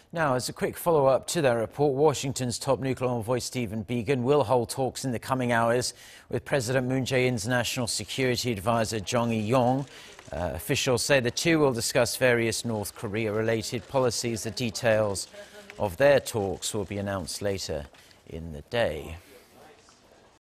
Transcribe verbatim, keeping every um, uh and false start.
Now, as a quick follow-up to that report, Washington's top nuclear envoy Stephen Biegun will hold talks in the coming hours with President Moon Jae-in's national security advisor Chung Eui-yong. Uh, officials say the two will discuss various North Korea-related policies. The details of their talks will be announced later in the day.